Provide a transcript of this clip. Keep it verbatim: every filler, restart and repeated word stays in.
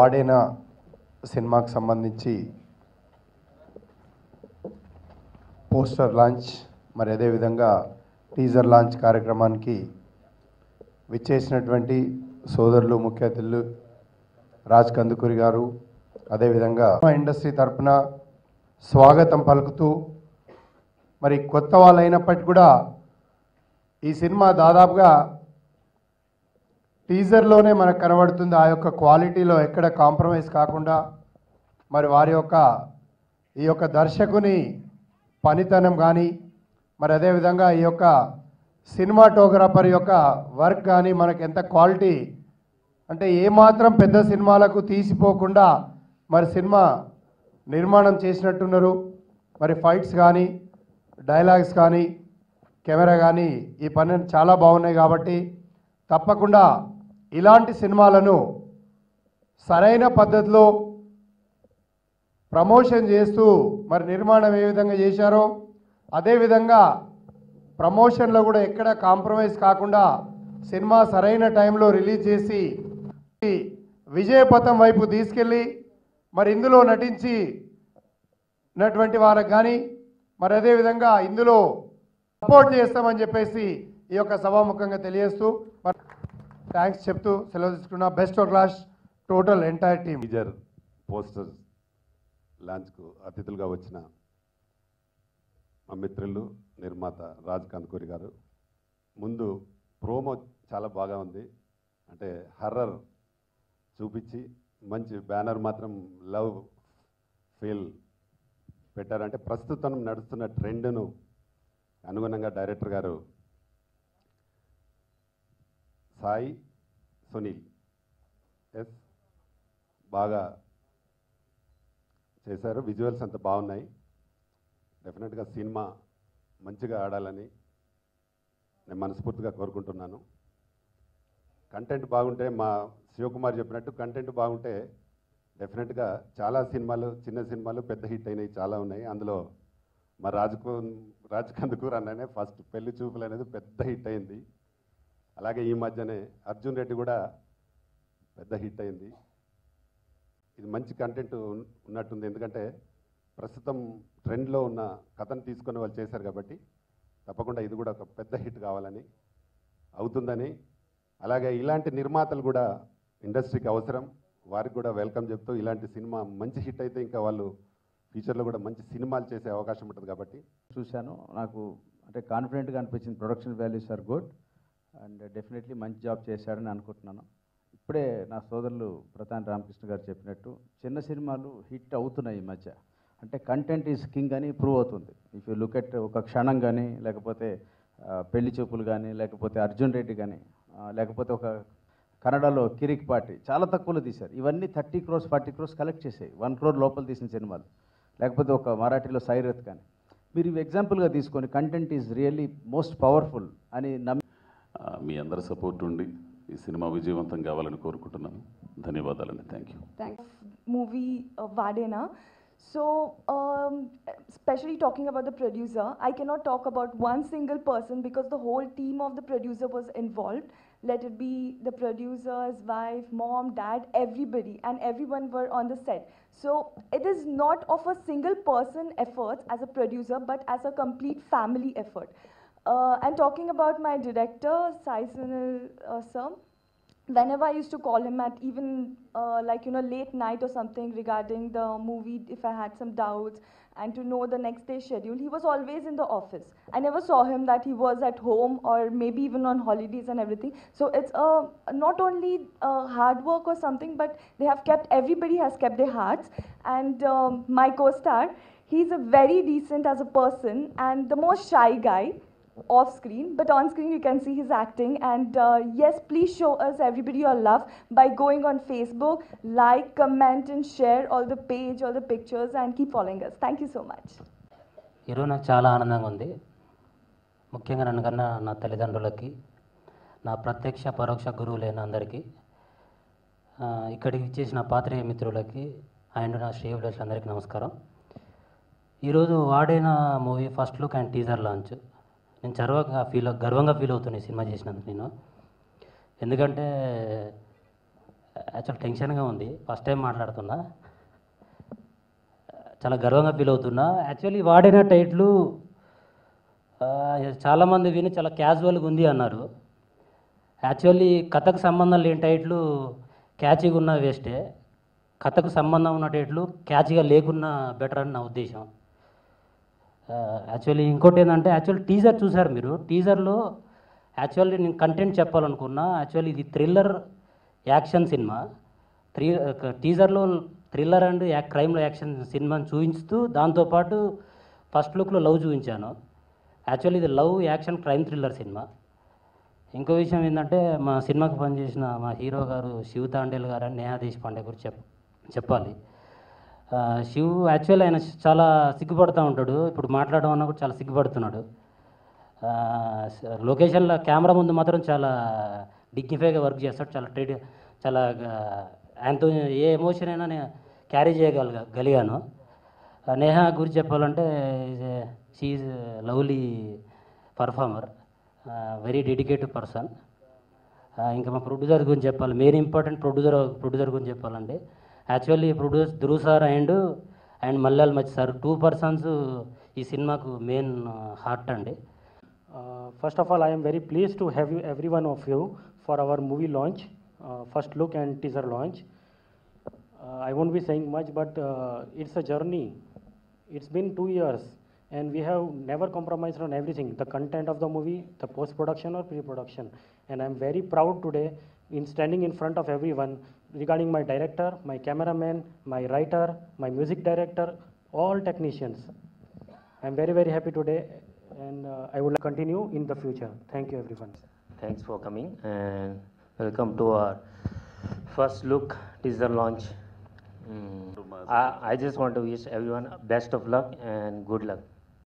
వాడేనా సినిమాకి సంబంధించి poster launch మరి అదేవిధంగా టీజర్ లాంచ్ కార్యక్రమానికి విచ్చేసినటువంటి సోదరులు ముఖ్య అతిథులు రాజ్ కందుకూరి గారు అదేవిధంగా ఇండస్ట్రీ తరపున స్వాగతం పలుకుతూ మరి కొత్త వాళ్ళు అయినప్పటికీ కూడా ఈ సినిమా దాదాపుగా టీజర్లోనే మనకు కనబడుతుంది ఆ యొక్క క్వాలిటీలో ఎక్కడ కాంప్రమైజ్ కాకుండా మరి వారి యొక్క ఈ యొక్క దర్శకుని పనితనం కానీ మరి అదేవిధంగా ఈ యొక్క సినిమాటోగ్రాఫర్ యొక్క వర్క్ కానీ మనకు ఎంత క్వాలిటీ అంటే ఏమాత్రం పెద్ద సినిమాలకు తీసిపోకుండా మరి సినిమా నిర్మాణం చేసినట్టున్నారు. మరి ఫైట్స్ కానీ డైలాగ్స్ కానీ కెమెరా కానీ ఈ పని చాలా బాగున్నాయి. కాబట్టి తప్పకుండా ఇలాంటి సినిమాలను సరైన పద్ధతిలో ప్రమోషన్ చేస్తూ మరి నిర్మాణం ఏ విధంగా చేశారో అదేవిధంగా ప్రమోషన్లో కూడా ఎక్కడ కాంప్రమైజ్ కాకుండా సినిమా సరైన టైంలో రిలీజ్ చేసి విజయపథం వైపు తీసుకెళ్ళి మరి ఇందులో నటించినటువంటి వాళ్ళకి కానీ మరి అదేవిధంగా ఇందులో సపోర్ట్ చేస్తామని చెప్పేసి ఈ యొక్క సభాముఖంగా తెలియజేస్తూ థ్యాంక్స్ చెప్తూ సెలవు తీసుకున్న best of class total entire team. Teaser poster లాంచ్కు అతిథులుగా వచ్చిన మా మిత్రులు నిర్మాత రాజ్ కందుకూరి గారు, ముందు ప్రోమో చాలా బాగా ఉంది. అంటే హర్రర్ చూపించి మంచి బ్యానర్ మాత్రం లవ్ ఫీల్ పెట్టారంటే ప్రస్తుతం నడుస్తున్న ట్రెండ్ను అనుగుణంగా డైరెక్టర్ గారు సాయి సునీల్ ఎస్ బాగా చేశారు. విజువల్స్ అంత బాగున్నాయి. డెఫినెట్గా సినిమా మంచిగా ఆడాలని నేను మనస్ఫూర్తిగా కోరుకుంటున్నాను. కంటెంట్ బాగుంటే మా శివకుమార్ చెప్పినట్టు కంటెంట్ బాగుంటే డెఫినెట్గా చాలా సినిమాలు చిన్న సినిమాలు పెద్ద హిట్ అయినాయి చాలా ఉన్నాయి. అందులో మా రాజకు రాజ్ కందుకూరి అన్ననే ఫస్ట్ పెళ్లి చూపులు అనేది పెద్ద హిట్ అయింది. అలాగే ఈ మధ్యనే అర్జున్ రెడ్డి కూడా పెద్ద హిట్ అయింది. ఇది మంచి కంటెంట్ ఉన్నట్టుంది. ఎందుకంటే ప్రస్తుతం ట్రెండ్లో ఉన్న కథను తీసుకొని వాళ్ళు చేశారు కాబట్టి తప్పకుండా ఇది కూడా ఒక పెద్ద హిట్ కావాలని అవుతుందని, అలాగే ఇలాంటి నిర్మాతలు కూడా ఇండస్ట్రీకి అవసరం, వారికి కూడా వెల్కమ్ చెప్తూ ఇలాంటి సినిమా మంచి హిట్ అయితే ఇంకా వాళ్ళు ఫ్యూచర్లో కూడా మంచి సినిమాలు చేసే అవకాశం ఉంటుంది. కాబట్టి చూశాను, నాకు అంటే కాన్ఫిడెంట్గా అనిపించింది. Production values are good and definitely మంచి జాబ్ చేశాడని అనుకుంటున్నాను. ఇప్పుడే నా సోదరులు ప్రతాన్ రామకృష్ణ గారు చెప్పినట్టు చిన్న సినిమాలు హిట్ అవుతున్నాయి ఈ మధ్య. అంటే కంటెంట్ ఈజ్ కింగ్ అని ప్రూవ్ అవుతుంది. ఇఫ్ యూ లుక్ ఎట్ ఒక క్షణం కానీ లేకపోతే పెళ్లి చూపులు కానీ లేకపోతే అర్జున్ రెడ్డి కానీ లేకపోతే ఒక కన్నడలో కిరిక్ పార్టీ చాలా తక్కువలో తీశారు. ఇవన్నీ thirty crores forty crores collect చేసాయి, వన్ క్రోర్ లోపల తీసిన సినిమాలు. లేకపోతే ఒక మరాఠీలో సైరత్ కానీ మీరు ఇవి ఎగ్జాంపుల్గా తీసుకొని content is really most powerful అని నమ్మి మీ అందరి సపోర్ట్ ఉండి ఈ సినిమా విజయవంతం కావాలని కోరుకుంటున్నాను. ధన్యవాదాలండి. Thank you. థ్యాంక్స్. మూవీ వాడేనా. So, um, especially talking about the producer, I cannot talk about one single person because the whole team of the producer was involved. Let it be the producer, his wife, mom, dad, everybody, and everyone were on the set. So, it is not of a single person effort as a producer, but as a complete family effort. Uh, and talking about my director, Sai Sunil uh, sir, whenever I used to call him at even uh, like, you know, late night or something regarding the movie, if I had some doubts and to know the next day's schedule, he was always in the office. I never saw him that he was at home or maybe even on holidays and everything. So it's uh, not only uh, hard work or something, but they have kept, everybody has kept their hearts. And um, my co-star, he's a very decent as a person and the most shy guy off screen, but on screen you can see his acting. And uh, yes, please show us everybody your love by going on Facebook, like, comment and share all the page, all the pictures, and keep following us. Thank you so much. ఈరోజు నాకు చాలా ఆనందంగా ఉంది. ముఖ్యంగా నన్ను కన్నా నా తల్లిదండ్రులకి, నా ప్రత్యక్ష పరోక్ష గురువులైన అందరికీ, ఇక్కడికి ఇచ్చేసిన పాత్రికేయ మిత్రులకి అండ్ నా శ్రేయోభిలాషులందరికీ నమస్కారం. ఈరోజు వాడైన movie first look and teaser launch నేను గర్వంగా ఫీల్ గర్వంగా ఫీల్ అవుతున్నాను ఈ సినిమా చేసినందుకు. నేను ఎందుకంటే యాక్చువల్ టెన్షన్గా ఉంది, ఫస్ట్ టైం మాట్లాడుతున్నా, చాలా గర్వంగా ఫీల్ అవుతున్నా. యాక్చువల్లీ వాడిన టైటిల్ చాలామంది విని చాలా క్యాజువల్గా ఉంది అన్నారు. యాక్చువల్లీ కథకు సంబంధం లేని టైటిల్ క్యాచీగా ఉన్న వేస్టే, కథకు సంబంధం ఉన్న టైటిల్ క్యాచీగా లేకున్నా బెటర్ అని నా ఉద్దేశం. యాక్చువల్లీ ఇంకోటి ఏంటంటే, యాక్చువల్లీ టీజర్ చూసారు మీరు, టీజర్లో యాక్చువల్లీ నేను కంటెంట్ చెప్పాలనుకున్నా. యాక్చువల్లీ ఇది థ్రిల్లర్ యాక్షన్ సినిమా. త్రీ టీజర్లో థ్రిల్లర్ అండ్ యా క్రైమ్లో యాక్షన్ సినిమాని చూపించుతూ దాంతోపాటు ఫస్ట్ లుక్లో లవ్ చూపించాను. యాక్చువల్లీ ఇది లవ్ యాక్షన్ క్రైమ్ థ్రిల్లర్ సినిమా. ఇంకో విషయం ఏంటంటే, మా సినిమాకి పనిచేసిన మా హీరో గారు శివ్ తాండేల్ గారు అని నేహా దేశపాండే గురించి చెప్ చెప్పాలి. శివ్ యాక్చువల్లీ ఆయన చాలా సిగ్గుపడుతూ ఉంటాడు, ఇప్పుడు మాట్లాడడం అన్నా కూడా చాలా సిగ్గుపడుతున్నాడు. లొకేషన్లో కెమెరా ముందు మాత్రం చాలా డిగ్నిఫైగా వర్క్ చేస్తాడు, చాలా ట్రీట్ చాలా ఆయనతో ఏ ఎమోషన్ అయినా నేను క్యారీ చేయగల గలిగాను. నేహా గురించి చెప్పాలంటే she's lovely performer, very dedicated person. ఇంకా మా ప్రొడ్యూసర్ గురించి చెప్పాలి, మెయిన్ ఇంపార్టెంట్ ప్రొడ్యూసర్ ప్రొడ్యూసర్ గురించి చెప్పాలంటే actually producer Dhruv sir and and Malyal మచ్ సార్, టూ పర్సన్స్ ఈ సినిమాకు మెయిన్ హార్ట్ అండి. Uh, first of all, I am very pleased to have you, every one of you, for our movie launch, uh, first look and teaser launch. Uh, I won't be saying much, but uh, it's a journey. It's been two years, and we have never compromised on everything, the content of the movie, the post-production or pre-production. And I'm very proud today in standing in front of everyone regarding my director, my cameraman, my writer, my music director, all technicians. I'm very, very happy today. And uh, I would like to continue in the future. Thank you, everyone. Thanks for coming and welcome to our first look teaser launch. Mm. I, I just want to wish everyone best of luck and good luck.